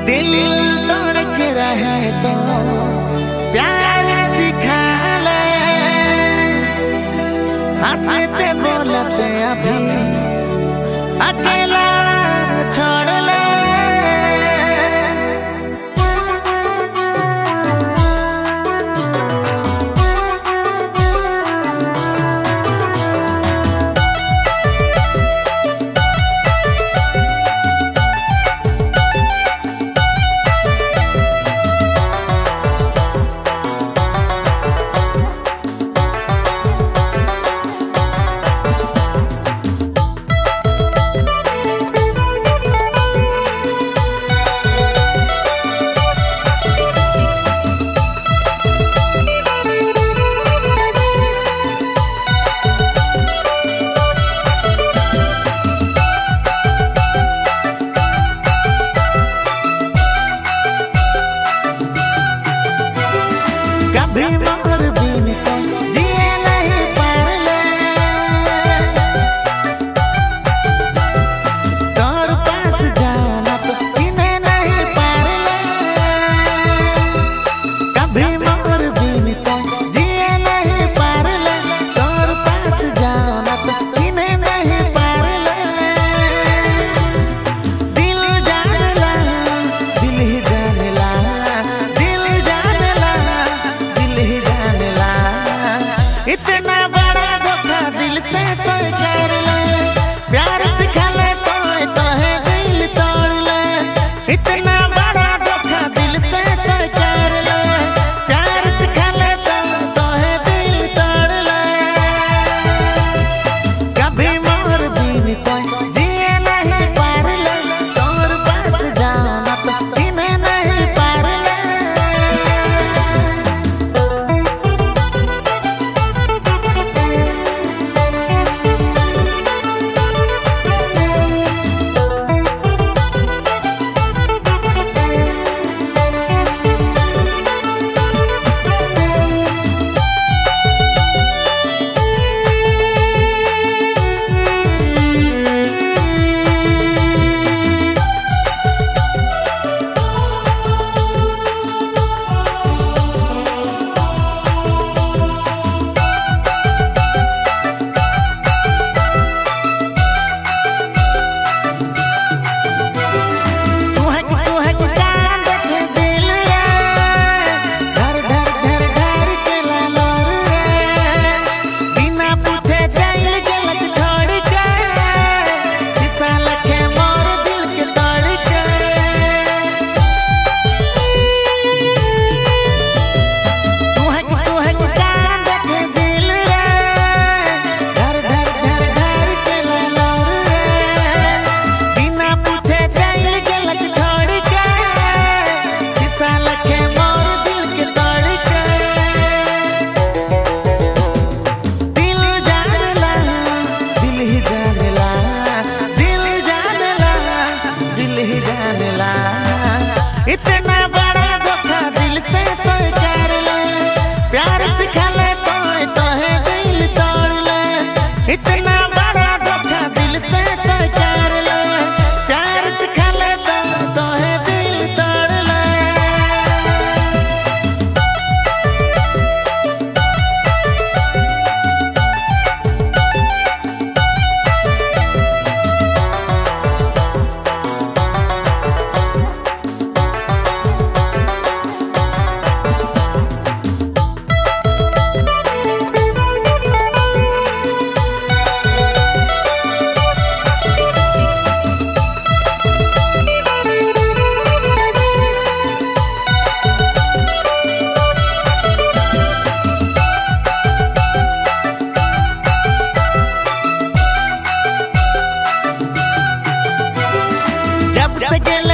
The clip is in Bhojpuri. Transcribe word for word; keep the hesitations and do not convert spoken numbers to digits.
दिल तोड़ के रहे तो प्यार सिखा ले, हंसते बोलते अभी अकेला छोड़ ले। इतना बड़ा धोखा दिल से तो कर ले, प्यार सिखा ले तो तो है दिल तोड़ ले। इतना बड़ा धोखा दिल से तो कर ले, प्यार सिखा ले तो तो है दिल तोड़ ले। कभी मोर बिन तो जिए नहीं पार ले, तोर पास जाना तो जीने नहीं पार ले। इतना बड़ा धोखा दिल से तो कर ले, प्यार सिखा ले तो तो है दिल तोड़ ले। इतना बड़ा धोखा दिल से तो कर ले, प्यार सिखा ले तो तो है दिल तोड़ ले। जब से